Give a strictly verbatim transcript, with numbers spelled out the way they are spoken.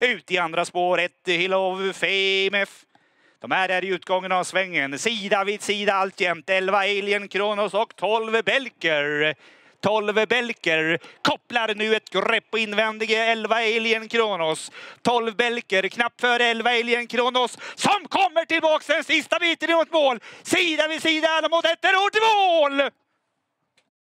Ut i andra spår, ett Hill of Fame F. De är där i utgången av svängen. Sida vid sida alltjämt. elva Alien Kronos och tolv Belker. tolv Belker kopplar nu ett grepp på invändige elva Alien Kronos. tolv Belker knappt för elva Alien Kronos som kommer tillbaka den sista biten mot mål. Sida vid sida mot ett ord till mål.